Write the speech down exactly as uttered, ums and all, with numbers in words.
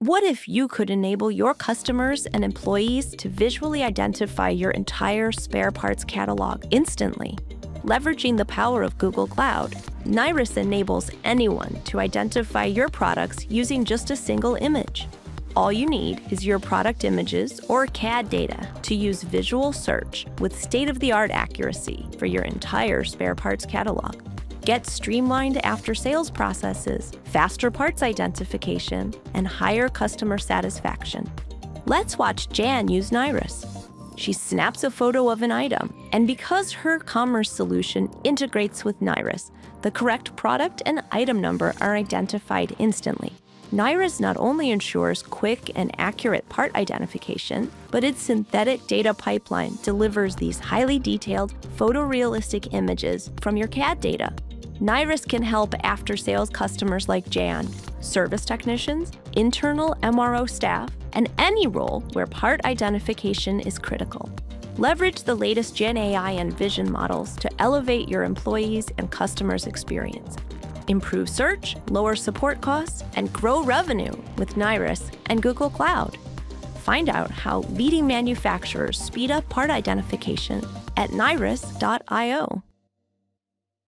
What if you could enable your customers and employees to visually identify your entire spare parts catalog instantly? Leveraging the power of Google Cloud, nyris enables anyone to identify your products using just a single image. All you need is your product images or C A D data to use visual search with state-of-the-art accuracy for your entire spare parts catalog. Get streamlined after-sales processes, faster parts identification, and higher customer satisfaction. Let's watch Jan use nyris. She snaps a photo of an item, and because her commerce solution integrates with nyris, the correct product and item number are identified instantly. nyris not only ensures quick and accurate part identification, but its synthetic data pipeline delivers these highly detailed, photorealistic images from your C A D data. nyris can help after-sales customers like Jan, service technicians, internal M R O staff, and any role where part identification is critical. Leverage the latest Gen A I and vision models to elevate your employees' and customers' experience. Improve search, lower support costs, and grow revenue with nyris and Google Cloud. Find out how leading manufacturers speed up part identification at nyris dot i o.